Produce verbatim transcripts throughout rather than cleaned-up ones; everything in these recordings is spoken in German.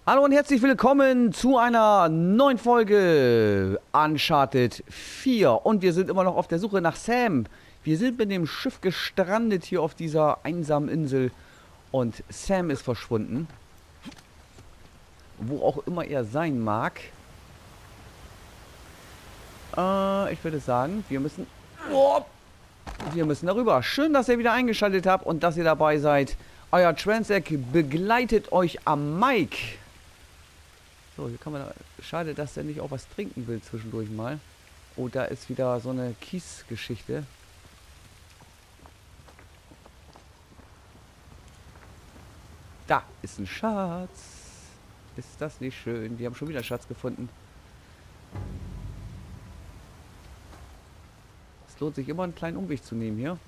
Hallo und herzlich willkommen zu einer neuen Folge Uncharted vier. Und wir sind immer noch auf der Suche nach Sam. Wir sind mit dem Schiff gestrandet hier auf dieser einsamen Insel. Und Sam ist verschwunden. Wo auch immer er sein mag. Äh, ich würde sagen, wir müssen... Oh, wir müssen darüber. Schön, dass ihr wieder eingeschaltet habt und dass ihr dabei seid. Euer Transec begleitet euch am Mic. So, hier kann man... Schade, dass er nicht auch was trinken will zwischendurch mal. Oh, da ist wieder so eine Kiesgeschichte. Da ist ein Schatz. Ist das nicht schön? Wir haben schon wieder einen Schatz gefunden. Es lohnt sich immer, einen kleinen Umweg zu nehmen hier.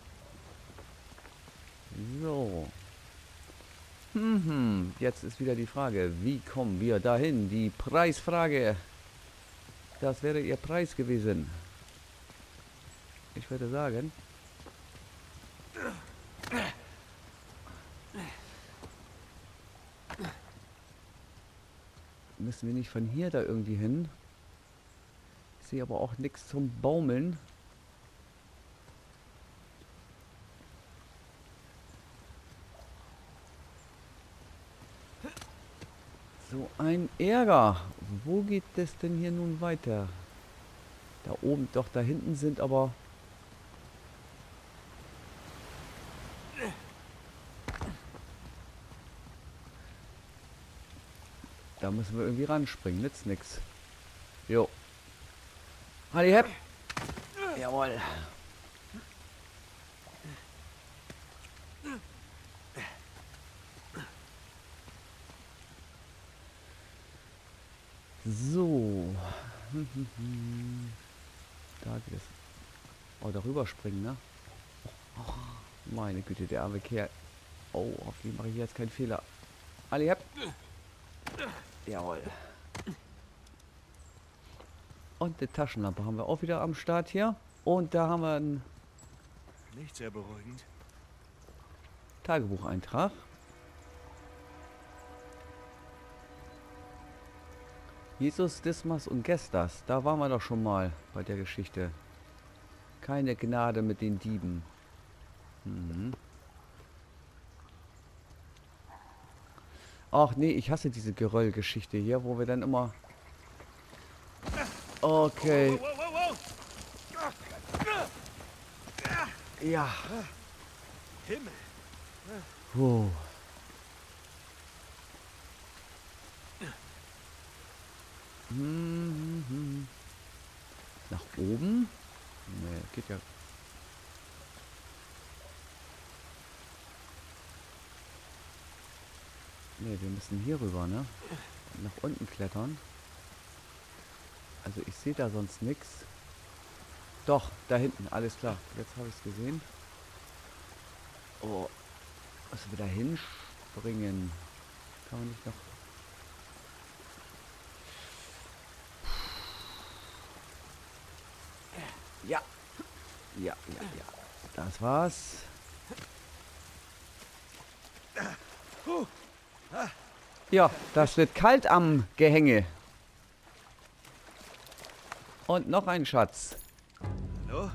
So. Mhm, jetzt ist wieder die Frage, wie kommen wir dahin? Die Preisfrage. Das wäre ihr Preis gewesen. Ich würde sagen... Müssen wir nicht von hier da irgendwie hin? Ich sehe aber auch nichts zum Baumeln. So ein Ärger. Wo geht es denn hier nun weiter? Da oben, doch da hinten sind aber... Da müssen wir irgendwie ranspringen. Nützt nix. Jo. Halli hepp. Jawohl. So. Da geht es. Oh, darüber springen, ne? Oh, meine Güte, der arme Kerl. Oh, hoffentlich mache ich jetzt keinen Fehler. Ali, hepp. Jawohl. Und die Taschenlampe haben wir auch wieder am Start hier. Und da haben wir einen Nicht sehr beruhigend. Tagebucheintrag. Jesus, Dismas und Gestas. Da waren wir doch schon mal bei der Geschichte. Keine Gnade mit den Dieben. Mhm. Ach nee, ich hasse diese Geröllgeschichte hier, wo wir dann immer... Okay. Ja. Himmel. Wow. Mhm. Nach oben? Nee, geht ja... Ne, wir müssen hier rüber, ne? Nach unten klettern. Also ich sehe da sonst nichts. Doch, da hinten, alles klar. Jetzt habe ich es gesehen. Oh, müssen wir da hinspringen? Kann man nicht noch... Ja. Ja, ja, ja. Das war's. Ja, das wird kalt am Gehänge. Und noch ein Schatz. Hallo?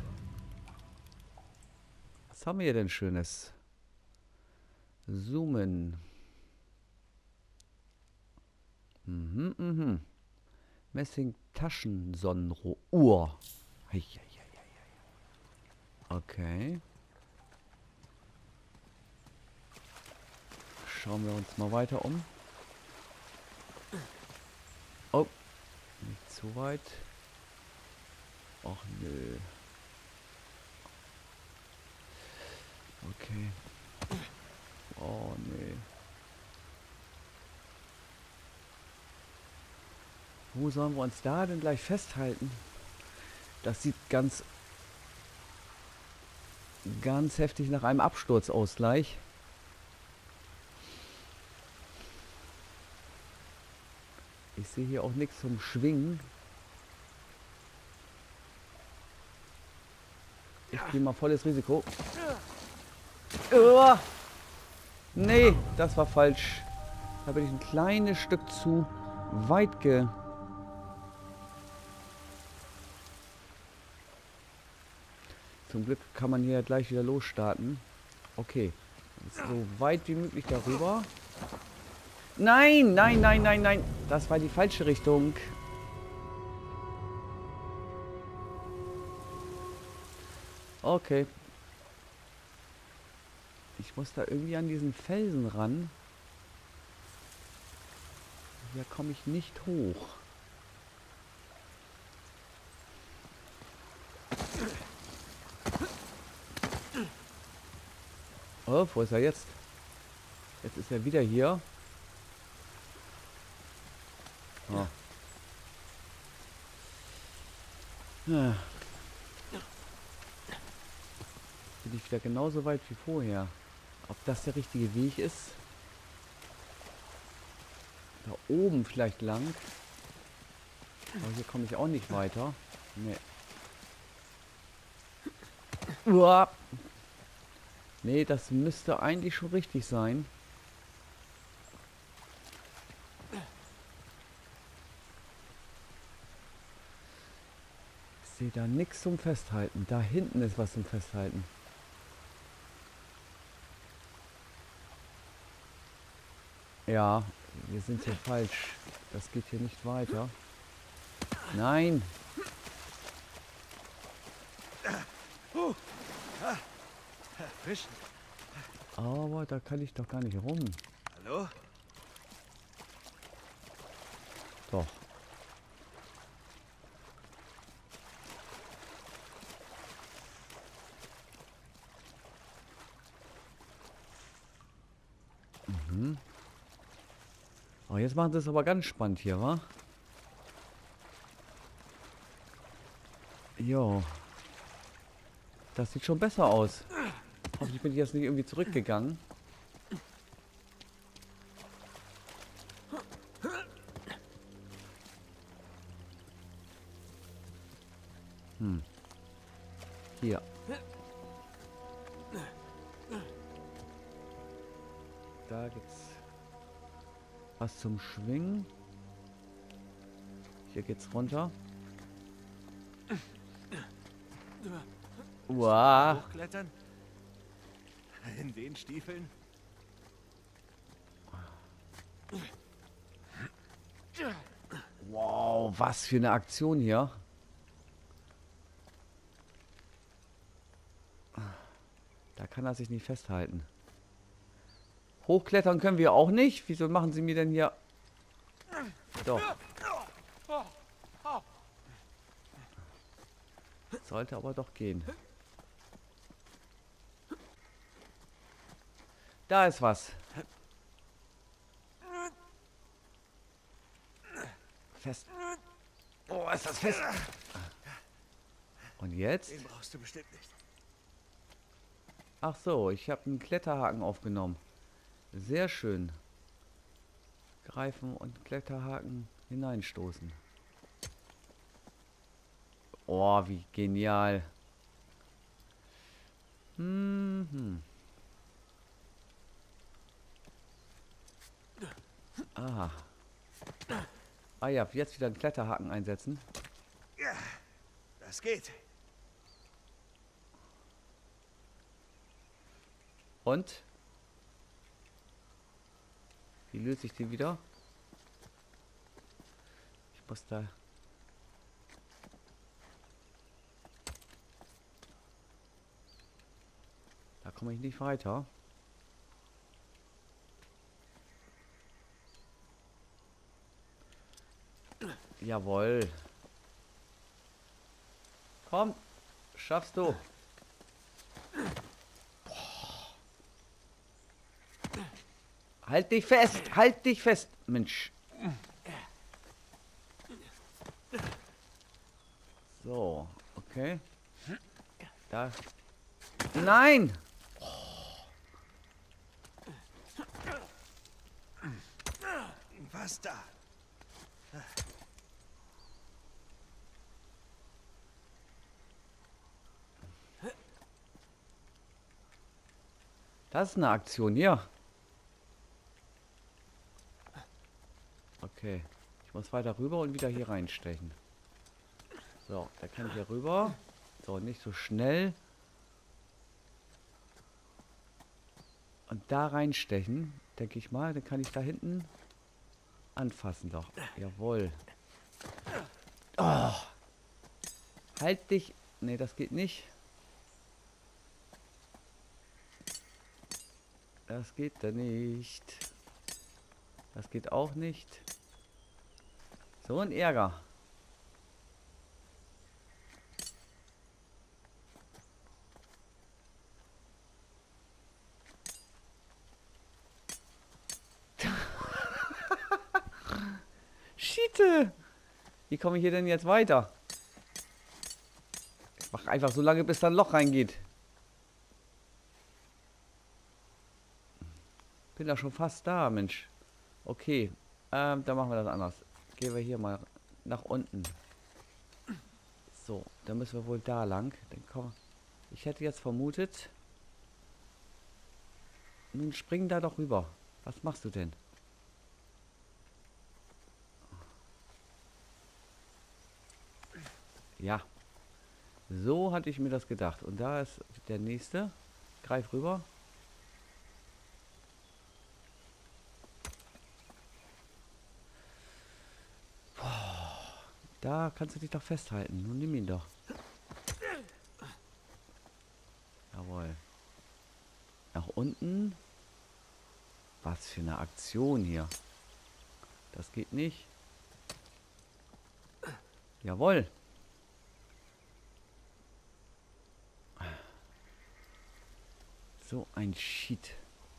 Was haben wir hier denn Schönes? Zoomen. Mhm, mhm. Messing Taschensonnenrohr. Okay. Schauen wir uns mal weiter um. Oh, nicht zu weit. Ach nö. Okay. Oh nee. Wo sollen wir uns da denn gleich festhalten? Das sieht ganz ganz heftig nach einem Absturzausgleich. Ich sehe hier auch nichts zum Schwingen. Ich gehe mal volles Risiko. Oh, nee, das war falsch. Da bin ich ein kleines Stück zu weit ge... Zum Glück kann man hier gleich wieder losstarten. Okay. So weit wie möglich darüber. Nein, nein, nein, nein, nein. Das war die falsche Richtung. Okay. Ich muss da irgendwie an diesen Felsen ran. Hier komme ich nicht hoch. Oh, wo ist er jetzt? Jetzt ist er wieder hier. Oh. Ja. Bin ich wieder genauso weit wie vorher. Ob das der richtige Weg ist? Da oben vielleicht lang. Aber hier komme ich auch nicht weiter. Nee. Uah. Nee, das müsste eigentlich schon richtig sein. Ich sehe da nichts zum Festhalten. Da hinten ist was zum Festhalten. Ja, wir sind hier falsch. Das geht hier nicht weiter. Nein! Erwischen. Aber da kann ich doch gar nicht rum. Hallo? Doch. Mhm. Oh, jetzt machen sie es aber ganz spannend hier, wa? Jo. Das sieht schon besser aus. Hoffentlich bin ich jetzt nicht irgendwie zurückgegangen. Hm. Hier. Da gibt's was zum Schwingen. Hier geht's runter. Wow. Hochklettern? In den Stiefeln? Wow, was für eine Aktion hier. Da kann er sich nicht festhalten. Hochklettern können wir auch nicht. Wieso machen sie mir denn hier... Doch. Sollte aber doch gehen. Da ist was. Fest. Oh, ist das fest. Und jetzt? Den brauchst du bestimmt nicht. Ach so, ich habe einen Kletterhaken aufgenommen. Sehr schön. Greifen und Kletterhaken hineinstoßen. Oh, wie genial. Mhm. Ah. Ah ja, jetzt wieder einen Kletterhaken einsetzen. Ja, das geht. Und? Wie löse ich die wieder? Ich muss da... Da komme ich nicht weiter. Jawohl. Komm, schaffst du. Boah. Halt dich fest, halt dich fest, Mensch. So, okay. Da. Nein! Was da? Das ist eine Aktion hier. Okay. Ich muss weiter rüber und wieder hier reinstechen. So, da kann ich hier rüber. So, nicht so schnell. Und da reinstechen, denke ich mal. Dann kann ich da hinten anfassen doch. Jawohl. Oh. Halt dich. Nee, das geht nicht. Das geht da nicht. Das geht auch nicht. So ein Ärger. Schiete! Wie komme ich hier denn jetzt weiter? Ich mache einfach so lange, bis da ein Loch reingeht. Bin da schon fast da, Mensch. Okay, ähm, dann machen wir das anders. Gehen wir hier mal nach unten. So, dann müssen wir wohl da lang. Dann komm. Ich hätte jetzt vermutet. Nun spring da doch rüber. Was machst du denn? Ja. So hatte ich mir das gedacht. Und da ist der nächste. Greif rüber. Da kannst du dich doch festhalten. Nun nimm ihn doch. Jawohl. Nach unten. Was für eine Aktion hier. Das geht nicht. Jawohl. So ein Shit.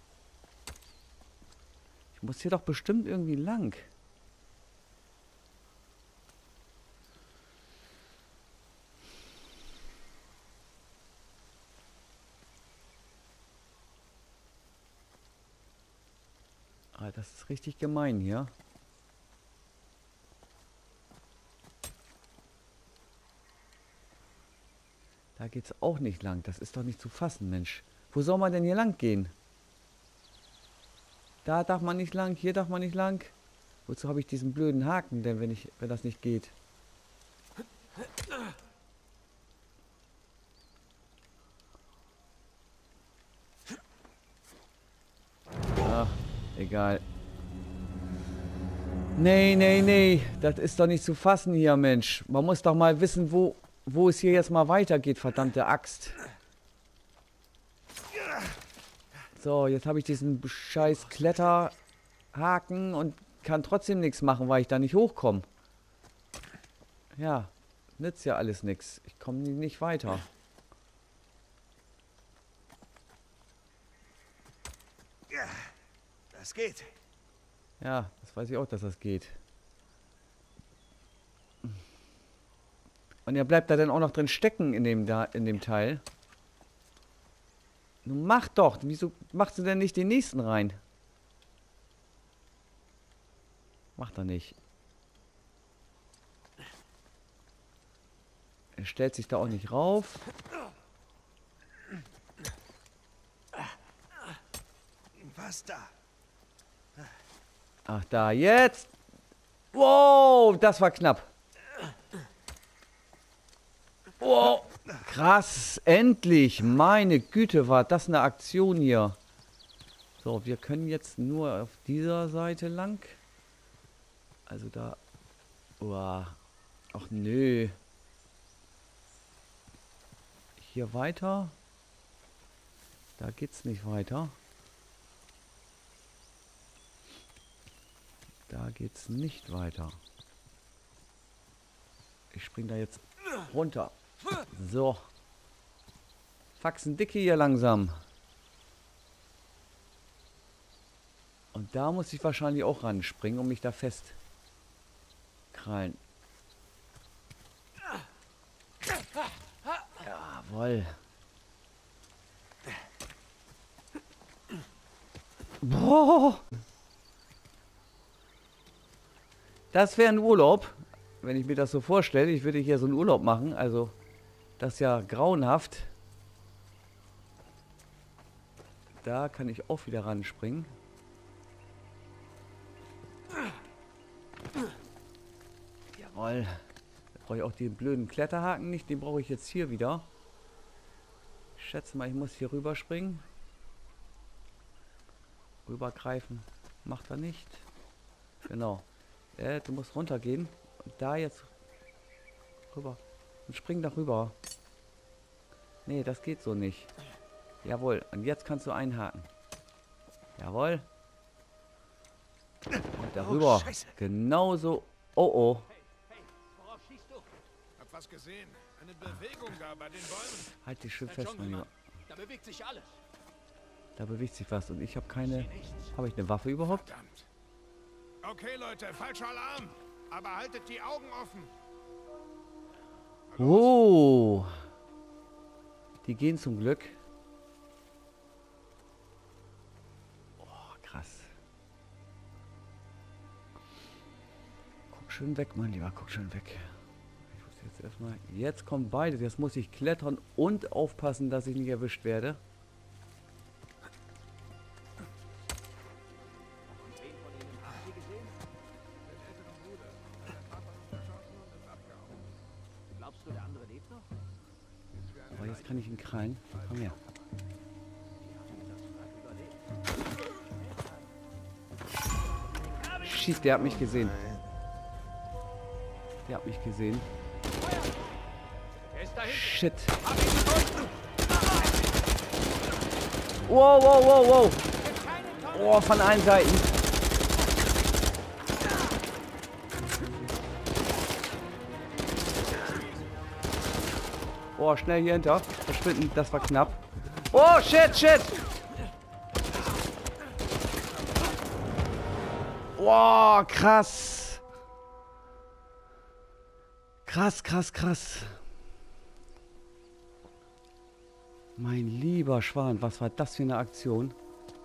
Ich muss hier doch bestimmt irgendwie lang. Ah, das ist richtig gemein hier. Da geht's auch nicht lang. Das ist doch nicht zu fassen, Mensch. Wo soll man denn hier lang gehen? Da darf man nicht lang, hier darf man nicht lang. Wozu habe ich diesen blöden Haken denn, wenn ich, wenn das nicht geht? Ach, egal. Nee, nee, nee. Das ist doch nicht zu fassen hier, Mensch. Man muss doch mal wissen, wo, wo es hier jetzt mal weitergeht, verdammte Axt. So, jetzt habe ich diesen scheiß Kletterhaken und kann trotzdem nichts machen, weil ich da nicht hochkomme. Ja, nützt ja alles nichts. Ich komme nicht weiter. Ja, das geht. Ja, das weiß ich auch, dass das geht. Und er bleibt da dann auch noch drin stecken in dem, da, in dem Teil. Nun mach doch. Wieso machst du denn nicht den nächsten rein? Macht er nicht. Er stellt sich da auch nicht rauf. Was da? Ach, da, jetzt. Wow, das war knapp. Wow, krass, endlich. Meine Güte, war das eine Aktion hier. So, wir können jetzt nur auf dieser Seite lang. Also da. Uah. Ach nö. Hier weiter. Da geht's nicht weiter. Da geht's nicht weiter. Ich spring da jetzt runter. So. Faxen dicke hier langsam. Und da muss ich wahrscheinlich auch ranspringen, um mich da fest krallen. Jawohl. Boah. Das wäre ein Urlaub, wenn ich mir das so vorstelle. Ich würde hier so einen Urlaub machen, also das ist ja grauenhaft. Da kann ich auch wieder ranspringen. Jawohl. Da brauche ich auch den blöden Kletterhaken nicht. Den brauche ich jetzt hier wieder. Ich schätze mal, ich muss hier rüberspringen. Rübergreifen. Macht er nicht. Genau. Äh, du musst runtergehen. Und da jetzt rüber. Und spring da rüber. Nee, das geht so nicht. Jawohl. Und jetzt kannst du einhaken. Jawohl. Und darüber. Oh, Scheiße. Genauso. Oh oh. Worauf schießt du? Hab was gesehen. Eine Bewegung da bei den Bäumen. Halt dich schön Der fest, mein Dschungelmann. Lieber. Da bewegt sich alles. Da bewegt sich was und ich habe keine... Nichts. Habe ich eine Waffe überhaupt? Verdammt. Okay, Leute, falscher Alarm. Aber haltet die Augen offen. Oh. Die gehen zum Glück. Oh, krass. Guck schön weg, mein Lieber, guck schön weg. Ich muss jetzt erstmal... Jetzt kommen beide. Jetzt muss ich klettern und aufpassen, dass ich nicht erwischt werde. Glaubst du, der andere lebt noch? Aber jetzt kann ich ihn krallen. Komm her. Shit, der hat mich gesehen. Der hat mich gesehen. Er ist da hinten. Shit. Wow, wow, wow, wow. Oh, von allen Seiten. Oh, schnell hier hinter. Verschwinden, das war knapp. Oh, shit, shit. Oh, krass. Krass, krass, krass. Mein lieber Schwan, was war das für eine Aktion?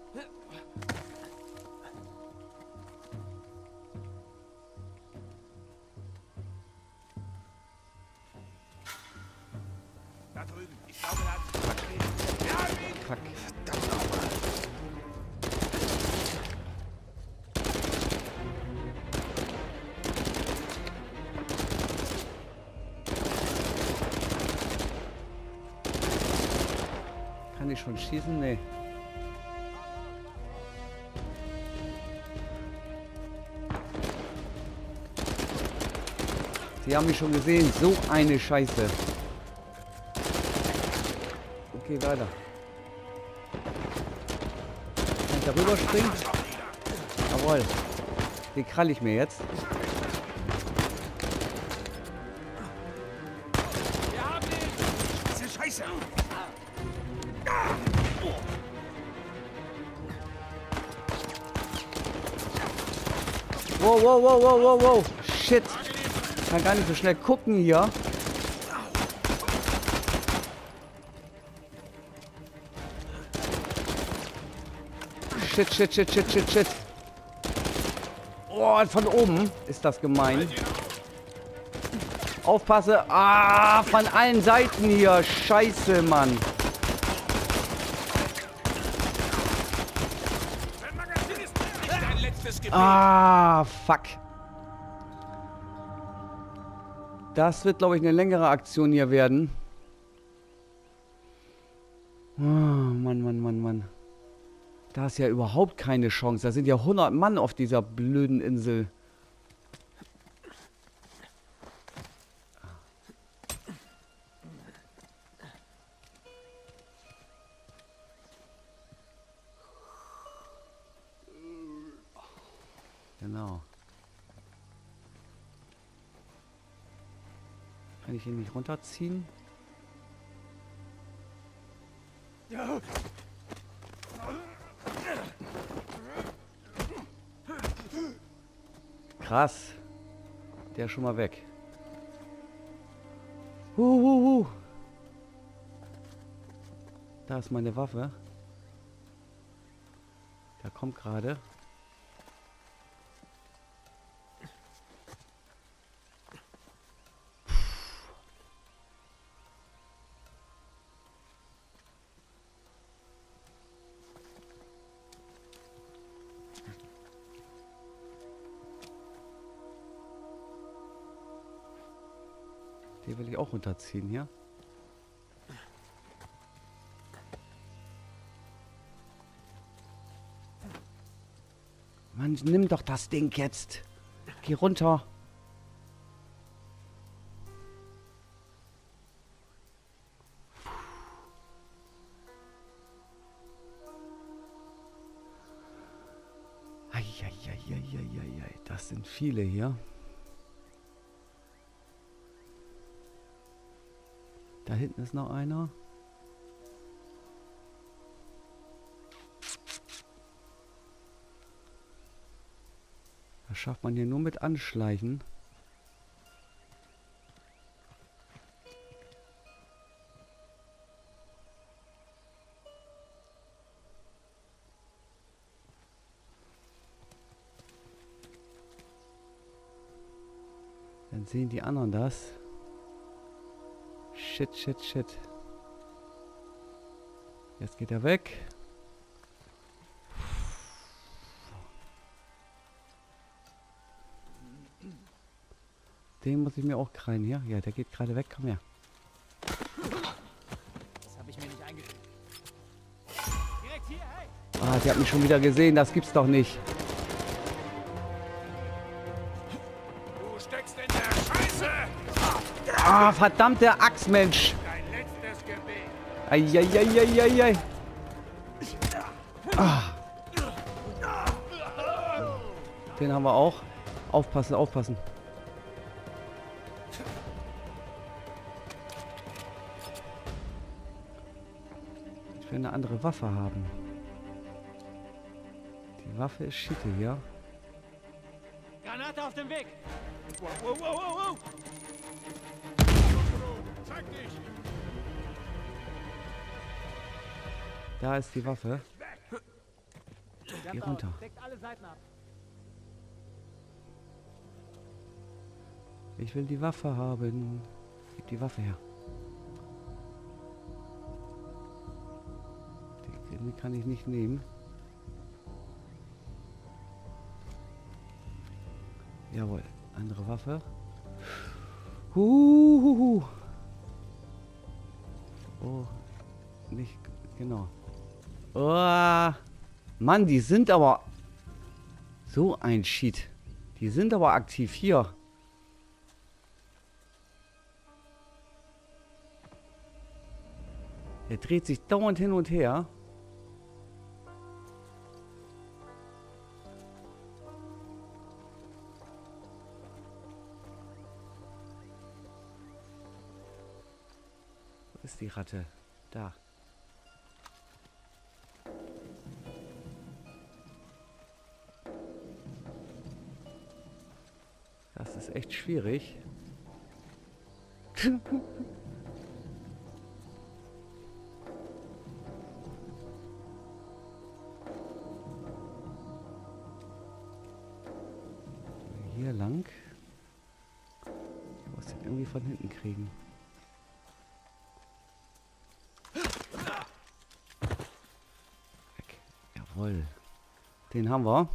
Da drüben. Ich glaube, da hat... Fuck. Kann ich schon schießen? Nee. Sie haben mich schon gesehen. So eine Scheiße. Okay, weiter. Kann ich da rüber springen? Jawohl. Den krall ich mir jetzt. Diese Scheiße. Wow, wow, wow, wow, wow, wow. Shit. Ich kann gar nicht so schnell gucken hier. Shit, shit, shit, shit, shit, shit. Oh, von oben ist das gemein. Aufpasse. Ah, von allen Seiten hier. Scheiße, Mann. Dein letztes Gebet. Ah, fuck. Das wird, glaube ich, eine längere Aktion hier werden. Oh, Mann, Mann, Mann, Mann. Da ist ja überhaupt keine Chance. Da sind ja hundert Mann auf dieser blöden Insel. Genau. Kann ich ihn nicht runterziehen? Krass. Der ist schon mal weg. Huh, huh, huh. Da ist meine Waffe. Da kommt gerade. Die will ich auch runterziehen hier. Mann, nimm doch das Ding jetzt. Geh runter. Eieieiei, das sind viele hier. Da hinten ist noch einer. Das schafft man hier nur mit Anschleichen. Dann sehen die anderen das. Shit, shit, shit. Jetzt geht er weg. Den muss ich mir auch kreien hier. Ja, der geht gerade weg. Komm her. Das habe ich mir nicht eingeschrieben. Direkt hier, hey! Ah, der hat mich schon wieder gesehen. Das gibt's doch nicht. Du steckst in der Scheiße! Ah, verdammte Axt, Mensch. Dein letztes Gebet. Eieieiei. Ah. Den haben wir auch. Aufpassen, aufpassen. Ich will eine andere Waffe haben. Die Waffe ist Schiete hier. Granate auf dem Weg! Wow, wow, wow, wow, wow! Zeig dich! Da ist die Waffe. Geh runter. Deckt alle Seiten ab. Ich will die Waffe haben. Gib die Waffe her. Die, die kann ich nicht nehmen. Jawohl, andere Waffe. Huhuhu. Oh, nicht genau. Oh, Mann, die sind aber so ein Shit. Die sind aber aktiv hier. Er dreht sich dauernd hin und her. Wo ist die Ratte? Da. Das ist echt schwierig. Hier lang. Ich muss den irgendwie von hinten kriegen. Weg. Jawohl. Den haben wir.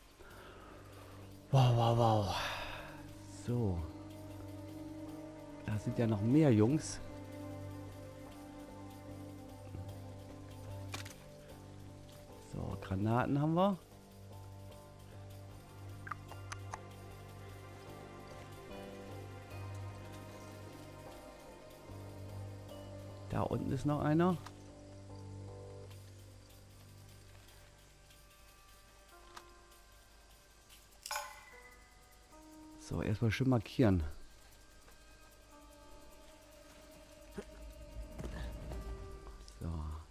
Wow, wow, wow. So. Da sind ja noch mehr Jungs. So, Granaten haben wir. Da unten ist noch einer. So, erstmal schön markieren. So.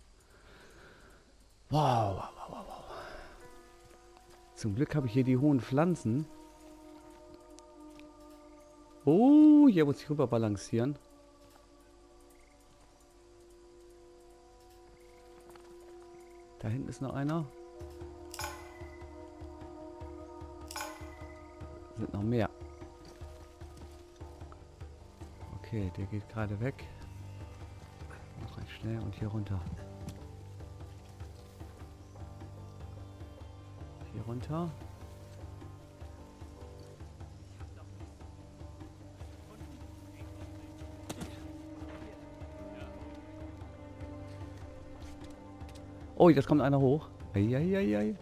Wow, wow, wow, wow, wow. Zum Glück habe ich hier die hohen Pflanzen. Oh, hier muss ich rüber balancieren. Da hinten ist noch einer. Sind noch mehr. Okay, der geht gerade weg. Noch recht schnell und hier runter. Hier runter. Oh, jetzt kommt einer hoch. Eieiei.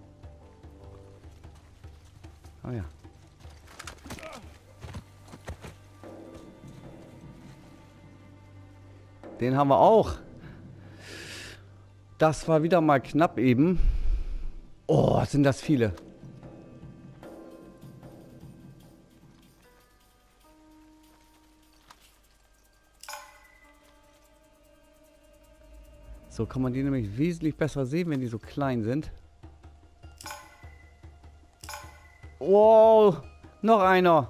Oh ja. Den haben wir auch. Das war wieder mal knapp eben. Oh, sind das viele. So kann man die nämlich wesentlich besser sehen, wenn die so klein sind. Wow, noch einer.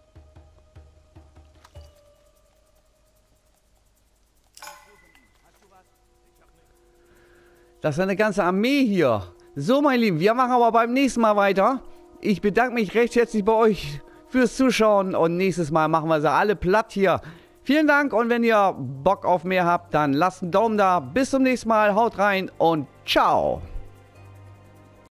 Das ist eine ganze Armee hier. So, meine Lieben, wir machen aber beim nächsten Mal weiter. Ich bedanke mich recht herzlich bei euch fürs Zuschauen und nächstes Mal machen wir sie alle platt hier. Vielen Dank und wenn ihr Bock auf mehr habt, dann lasst einen Daumen da. Bis zum nächsten Mal, haut rein und ciao.